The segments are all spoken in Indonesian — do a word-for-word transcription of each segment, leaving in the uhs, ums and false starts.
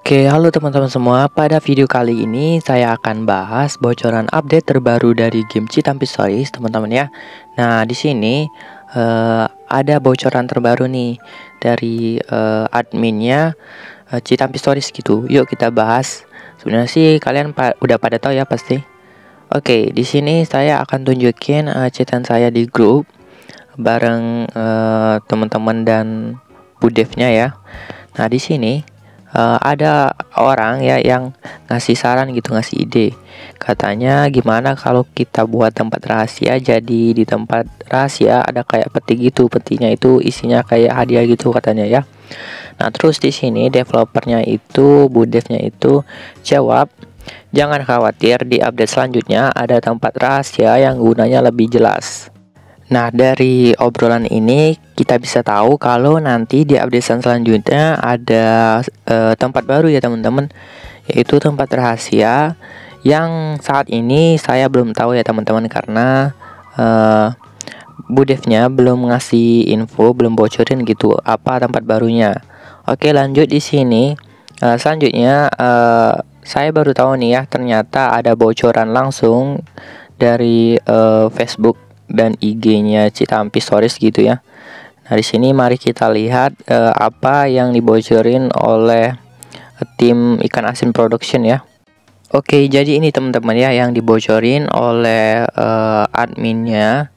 Oke, halo teman-teman semua. Pada video kali ini saya akan bahas bocoran update terbaru dari game Citampi Stories, teman-teman ya. Nah, di sini eh, ada bocoran terbaru nih dari eh, adminnya eh, Citampi Stories gitu. Yuk kita bahas. Sebenarnya sih kalian pa udah pada tahu ya pasti. Oke, di sini saya akan tunjukin uh, chatan saya di grup bareng uh, teman-teman dan Bu Devnya ya. Nah, di sini uh, ada orang ya yang ngasih saran gitu, ngasih ide. Katanya gimana kalau kita buat tempat rahasia, jadi di tempat rahasia ada kayak peti gitu. Petinya itu isinya kayak hadiah gitu katanya ya. Nah, terus di sini developernya itu, Bu Devnya itu jawab, jangan khawatir, di update selanjutnya ada tempat rahasia yang gunanya lebih jelas. Nah, dari obrolan ini kita bisa tahu kalau nanti di update selanjutnya ada uh, tempat baru ya teman-teman, yaitu tempat rahasia yang saat ini saya belum tahu ya teman-teman, karena uh, Bu Devnya belum ngasih info, belum bocorin gitu apa tempat barunya. Oke, lanjut di sini. Uh, selanjutnya uh, saya baru tahu nih ya, ternyata ada bocoran langsung dari uh, Facebook dan I G-nya Citampi Stories gitu ya. Nah, di sini mari kita lihat uh, apa yang dibocorin oleh uh, tim Ikan Asin Production ya. Oke, jadi ini teman-teman ya yang dibocorin oleh uh, adminnya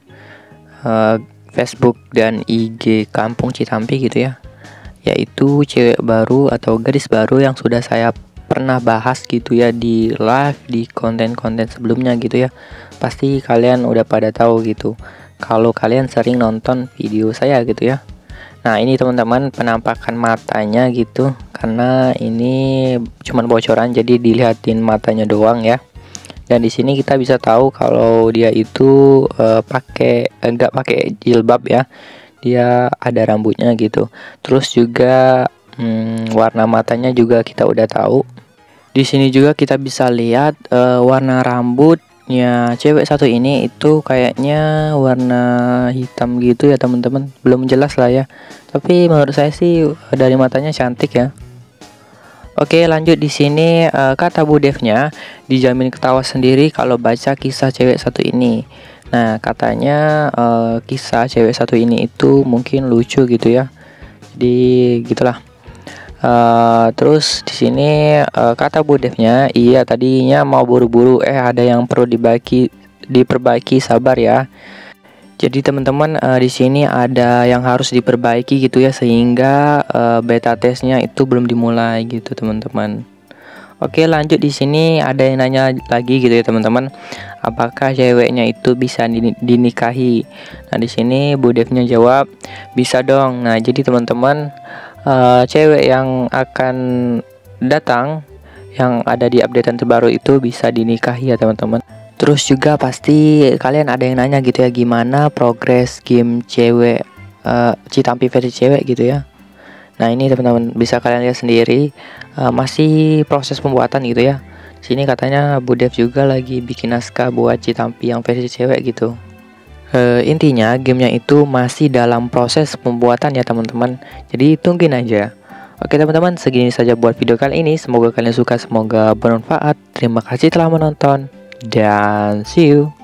uh, Facebook dan I G Kampung Citampi gitu ya. Yaitu cewek baru atau gadis baru yang sudah saya pernah bahas gitu ya di live, di konten-konten sebelumnya gitu ya. Pasti kalian udah pada tahu gitu kalau kalian sering nonton video saya gitu ya. Nah, ini teman-teman penampakan matanya gitu, karena ini cuman bocoran jadi dilihatin matanya doang ya. Dan di sini kita bisa tahu kalau dia itu uh, pakai enggak pakai jilbab ya. Dia ada rambutnya gitu. Terus juga hmm, warna matanya juga kita udah tahu. Di sini juga kita bisa lihat uh, warna rambutnya cewek satu ini itu kayaknya warna hitam gitu ya teman-teman. Belum jelas lah ya. Tapi menurut saya sih dari matanya cantik ya. Oke, lanjut di sini uh, kata Bu Devnya, dijamin ketawa sendiri kalau baca kisah cewek satu ini. Nah, katanya uh, kisah cewek satu ini itu mungkin lucu gitu ya. Jadi gitulah. Uh, terus di sini uh, kata Bu Devnya, iya tadinya mau buru-buru, eh ada yang perlu dibagi, diperbaiki, sabar ya. Jadi teman-teman uh, di sini ada yang harus diperbaiki gitu ya, sehingga uh, beta testnya itu belum dimulai gitu teman-teman. Oke, lanjut di sini ada yang nanya lagi gitu ya teman-teman, apakah ceweknya itu bisa dinikahi? Nah, di sini Bu Devnya jawab, bisa dong. Nah, jadi teman-teman, uh, cewek yang akan datang yang ada di updatean terbaru itu bisa dinikahi ya teman-teman. Terus juga pasti kalian ada yang nanya gitu ya, gimana progres game cewek uh, Citampi versi cewek gitu ya. Nah, ini teman-teman bisa kalian lihat sendiri, uh, masih proses pembuatan gitu ya. Sini katanya Bu Dev juga lagi bikin naskah buat Citampi yang versi cewek gitu. Uh, intinya gamenya itu masih dalam proses pembuatan ya teman-teman. Jadi tungguin aja. Oke teman-teman, segini saja buat video kali ini. Semoga kalian suka, semoga bermanfaat. Terima kasih telah menonton dan see you.